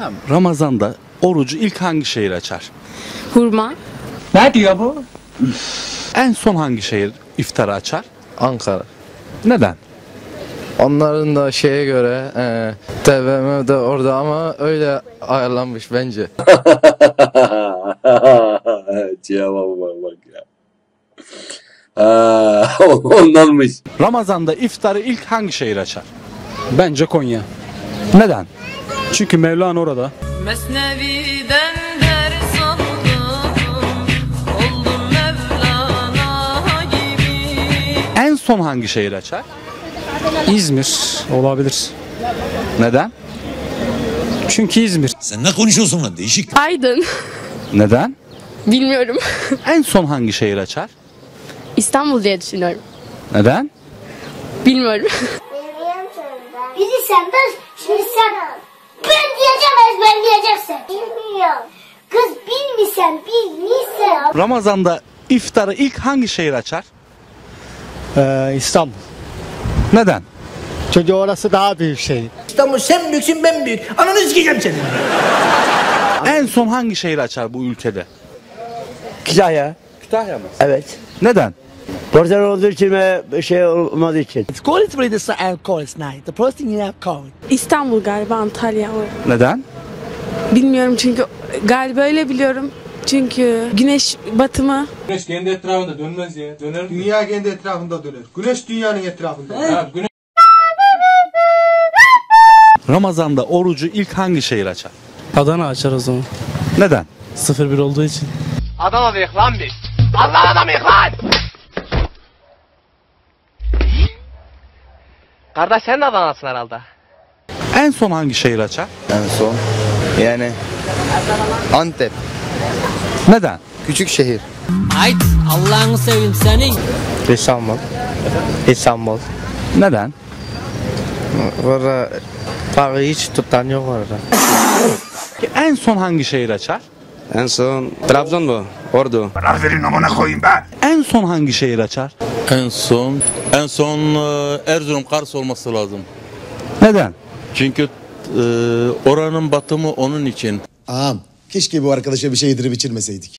Ramazan'da orucu ilk hangi şehir açar? Hurma. Ne diyor bu? En son hangi şehir iftarı açar? Ankara. Neden? Onların da şeye göre TVM de orada ama öyle ayarlanmış bence. Cevaba bak ya. Ondanmış. Ramazan'da iftarı ilk hangi şehir açar? Bence Konya. Neden? Çünkü Mevlana orada. Mesnevi'den ders aldım, oldum Mevlana gibi. En son hangi şehir açar? İzmir olabilir. Neden? Çünkü İzmir. Sen ne konuşuyorsun lan değişik. Aydın. Neden? Bilmiyorum. En son hangi şehir açar? İstanbul diye düşünüyorum. Neden? Bilmiyorum. Bilirsen de şimdi sen ben diyeceğim ezberleyeceksin. Bilmiyorum. Kız bilmişsen. Ramazan'da iftarı ilk hangi şehir açar? İstanbul. Neden? Çünkü orası daha büyük şey. İstanbul sen büyüksün ben büyük. Ananı sikeceğim seni. En son hangi şehir açar bu ülkede? Kütahya. Kütahya mı? Evet. Neden? Porselen olduğu için ve şey olmadığı için. İstanbul galiba, Antalya. Neden? Bilmiyorum çünkü galiba öyle biliyorum. Çünkü güneş batımı. Güneş kendi etrafında dönmez ya. Döner mi? Dünya kendi etrafında döner. Güneş dünyanın etrafında. Ha, güneş... Ramazan'da orucu ilk hangi şehir açar? Adana açar o zaman. Neden? 0-1 olduğu için. Adana'dayız lan biz. Allah adamıyız lan. Kardeş sen de Adana'sın herhalde. En son hangi şehir açar? En son yani Antep. Neden? Küçük şehir. Hayt Allah'ını seveyim senin. İstanbul. Neden? Orada parayı hiç tutan yok orada. En son hangi şehir açar? En son Trabzon mu? Ordu. En son hangi şehir açar? En son Erzurum Kars olması lazım. Neden? Çünkü oranın batımı onun için. Ağam keşke bu arkadaşa bir şey yedirip içirmeseydik.